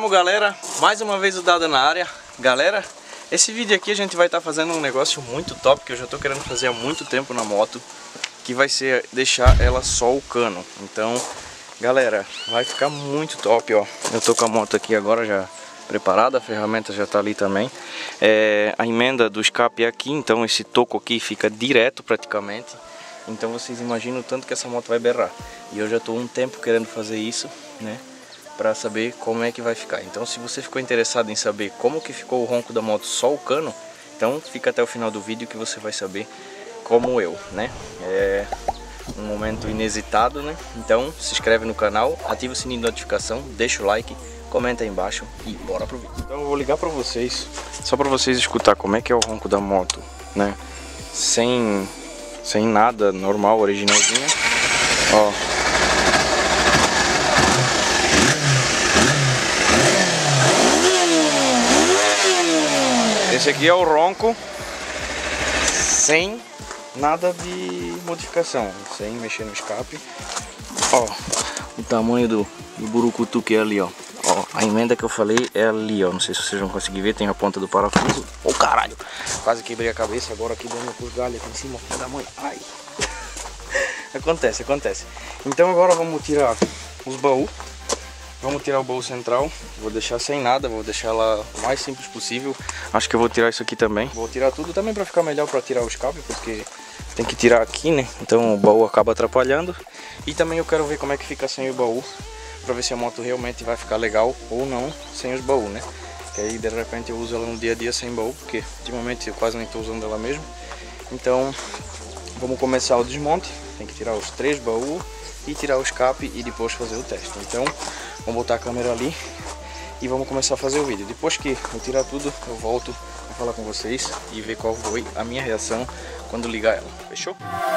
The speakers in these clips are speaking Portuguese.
galera, mais uma vez o Dada na área. Galera, esse vídeo aqui a gente vai estar fazendo um negócio muito top que eu já tô querendo fazer há muito tempo na moto, que vai ser deixar ela só o cano. Então, galera, vai ficar muito top, ó. Eu tô com a moto aqui agora já preparada, a ferramenta já tá ali também. A emenda do escape é aqui, então esse toco aqui fica direto praticamente. Então vocês imaginam o tanto que essa moto vai berrar. E eu já tô um tempo querendo fazer isso, né? Pra saber como é que vai ficar. Então se você ficou interessado em saber como que ficou o ronco da moto só o cano, então fica até o final do vídeo que você vai saber como eu, né? É um momento inusitado, né? Então se inscreve no canal, ativa o sininho de notificação, deixa o like, comenta aí embaixo e bora pro vídeo. Então eu vou ligar pra vocês, só pra vocês escutar como é que é o ronco da moto, né? Sem nada, normal, originalzinha. Ó. Esse aqui é o ronco sem nada de modificação, sem mexer no escape. Ó, o tamanho do burucutu que é ali, ó. Ó, a emenda que eu falei é ali, ó. Não sei se vocês vão conseguir ver, tem a ponta do parafuso. Ô, caralho! Quase quebrei a cabeça agora aqui dando com os galhos aqui em cima. Filha da mãe. Ai! Acontece. Então agora vamos tirar os baús. Vamos tirar o baú central. Vou deixar sem nada, vou deixar ela o mais simples possível. Acho que eu vou tirar isso aqui também. Vou tirar tudo também para ficar melhor para tirar o escape, porque tem que tirar aqui, né? Então o baú acaba atrapalhando. E também eu quero ver como é que fica sem o baú, para ver se a moto realmente vai ficar legal ou não sem os baús, né? Que aí de repente eu uso ela no dia a dia sem baú, porque ultimamente eu quase nem estou usando ela mesmo. Então vamos começar o desmonte. Tem que tirar os 3 baús e tirar o escape e depois fazer o teste. Então vamos botar a câmera ali e vamos começar a fazer o vídeo. Depois que eu tirar tudo, eu volto a falar com vocês e ver qual foi a minha reação quando ligar ela. Fechou?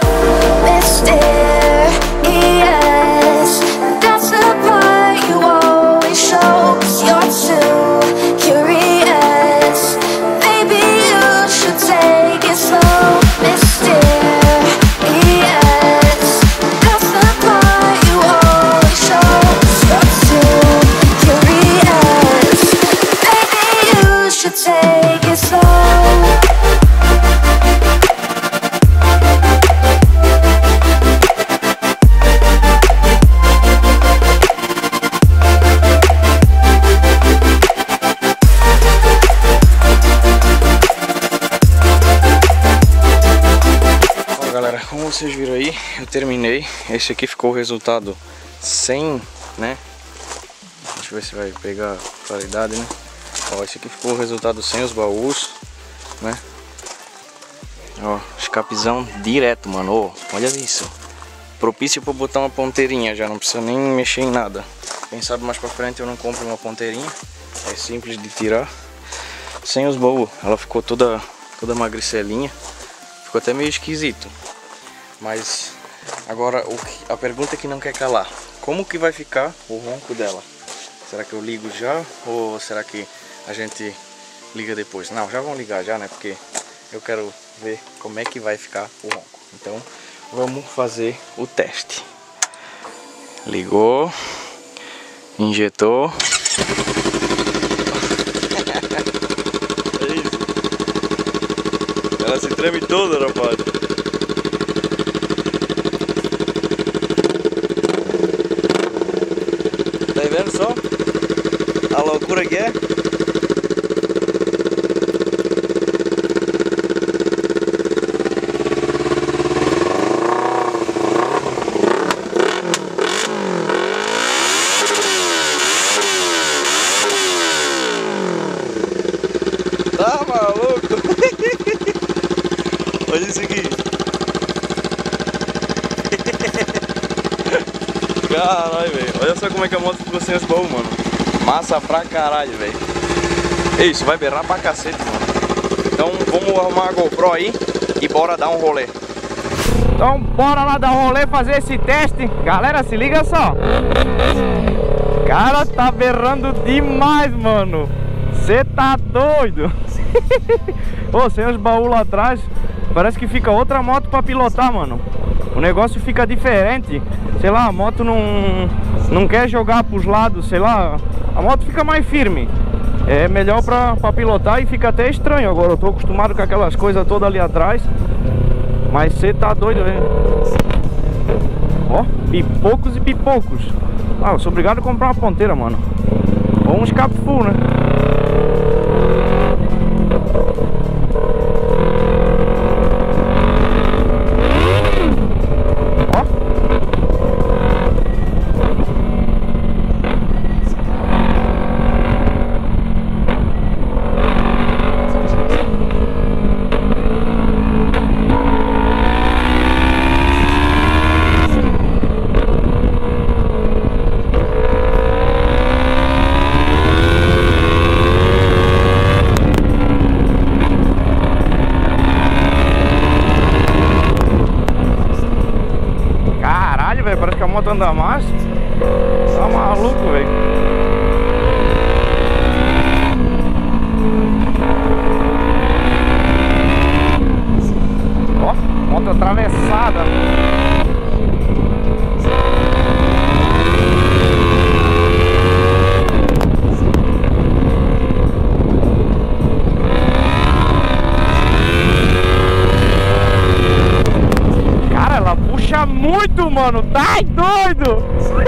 Como vocês viram aí, eu terminei. Esse aqui ficou o resultado sem, né? Deixa eu ver se vai pegar claridade, né? Ó, esse aqui ficou o resultado sem os baús, né? Ó, escapezão direto, mano. Ó, olha isso. Propício para botar uma ponteirinha, já não precisa nem mexer em nada. Quem sabe mais pra frente eu não compro uma ponteirinha. É simples de tirar. Sem os baús, ela ficou toda magricelinha. Ficou até meio esquisito. Mas agora a pergunta que não quer calar: como que vai ficar o ronco dela? Será que eu ligo já ou será que a gente liga depois? Não, já vamos ligar já, né? Porque eu quero ver como é que vai ficar o ronco. Então vamos fazer o teste. Ligou, injetou. É isso. Ela se treme toda, rapaz. Tá vendo só a loucura que é? Tá maluco? Olha isso aqui. Caralho, velho. Olha só como é que a moto ficou sem os baús, mano. Massa pra caralho, velho. Isso, vai berrar pra cacete, mano. Então vamos arrumar a GoPro aí e bora dar um rolê. Então bora lá dar um rolê, fazer esse teste. Galera, se liga só. Cara, tá berrando demais, mano. Você tá doido. Ô, sem os baús lá atrás, parece que fica outra moto pra pilotar, mano. o negócio fica diferente. Sei lá, a moto não quer jogar pros lados, sei lá. A moto fica mais firme. É melhor pra pilotar e fica até estranho. Agora eu tô acostumado com aquelas coisas todas ali atrás. Mas você tá doido, hein? Ó, pipocos e pipocos. Ah, eu sou obrigado a comprar uma ponteira, mano. Ou um escape full, né? Parece que a moto anda mais. Tá maluco, velho. Ó, moto atravessada. Puxa muito, mano, tá doido.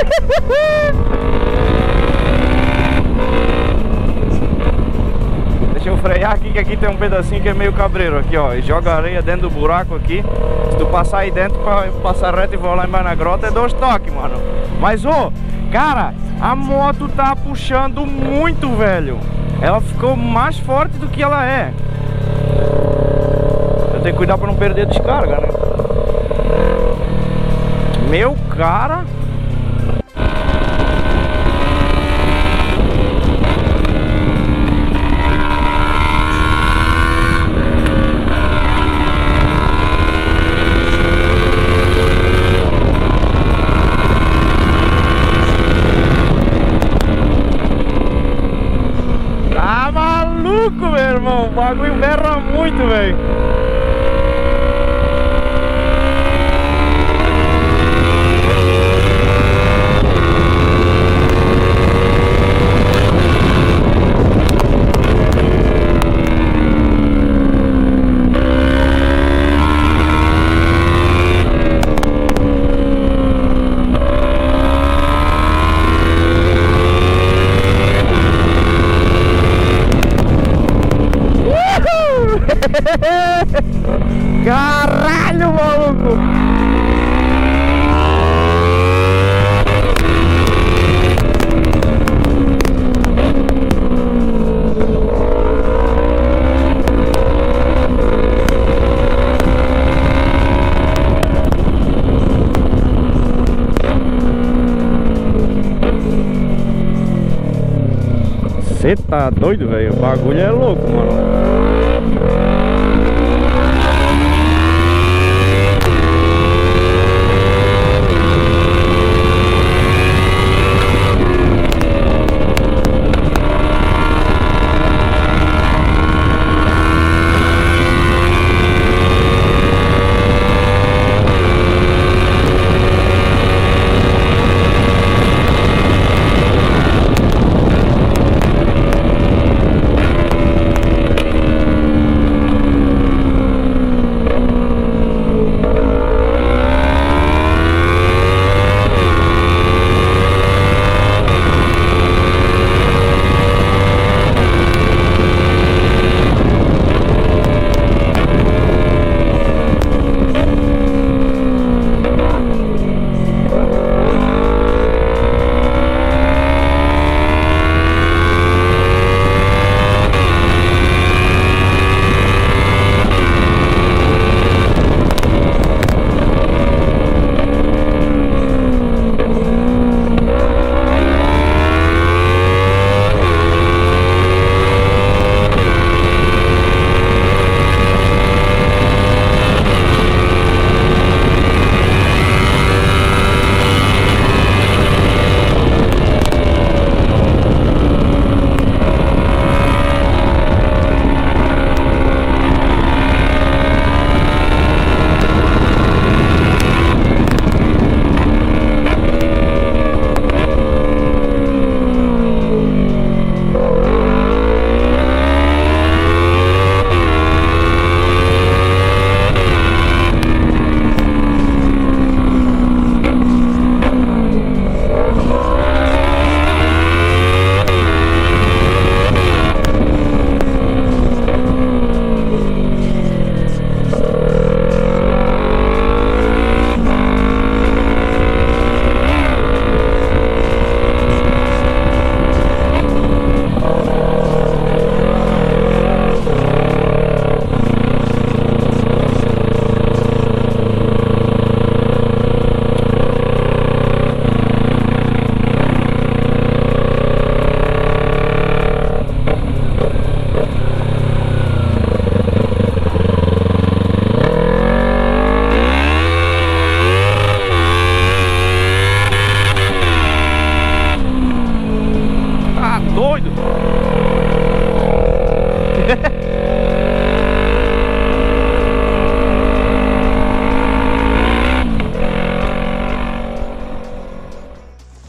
Deixa eu frear aqui, que aqui tem um pedacinho que é meio cabreiro aqui, ó. E joga areia dentro do buraco aqui. Se tu passar aí dentro pra passar reto e voar lá embaixo na grota, é 2 toques, mano. Mas, ô, cara, a moto tá puxando muito, velho. Ela ficou mais forte do que ela é. Eu tenho que cuidar pra não perder descarga, né? Meu cara. Tá maluco, meu irmão. O bagulho berra muito, velho. Caralho, maluco! Você tá doido, velho? O bagulho é louco, mano.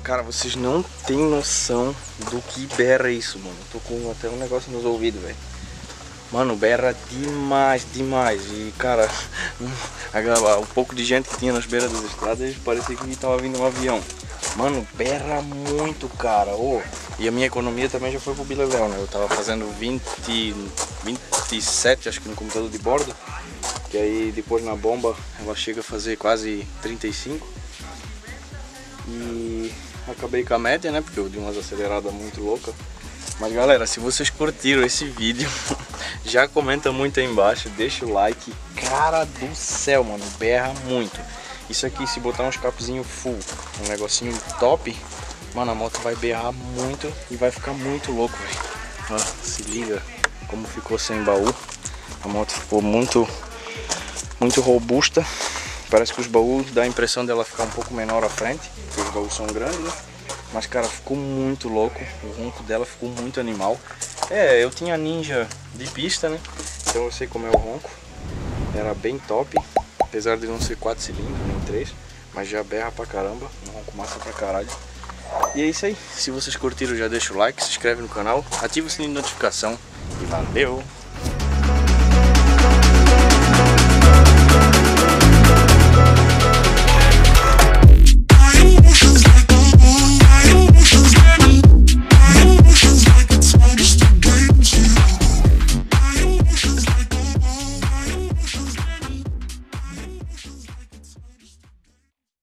Cara, vocês não tem noção do que berra isso, mano. Tô com até um negócio nos ouvidos, velho. Mano, berra demais, demais. E, cara, o pouco de gente que tinha nas beiras das estradas, parecia que tava vindo um avião. Mano, berra muito, cara. Oh, e a minha economia também já foi pro bileléu, né? Eu tava fazendo 27, acho que no computador de bordo. Que aí depois na bomba ela chega a fazer quase 35. E acabei com a média, né? Porque eu dei umas aceleradas muito loucas. Mas galera, se vocês curtiram esse vídeo, já comenta muito aí embaixo, deixa o like. Cara do céu, mano, berra muito. Isso aqui, se botar um escapezinho full, um negocinho top, mano, a moto vai berrar muito e vai ficar muito louco, velho. Ó, se liga como ficou sem baú. A moto ficou muito robusta. Parece que os baús dá a impressão dela ficar um pouco menor à frente, porque os baús são grandes, né? Mas cara, ficou muito louco, o ronco dela ficou muito animal. É, eu tinha Ninja de pista, né? Então eu sei como é o ronco. Era bem top, apesar de não ser 4 cilindros, nem 3. Mas já berra pra caramba, um ronco massa pra caralho. E é isso aí, se vocês curtiram já deixa o like, se inscreve no canal, ativa o sininho de notificação e valeu!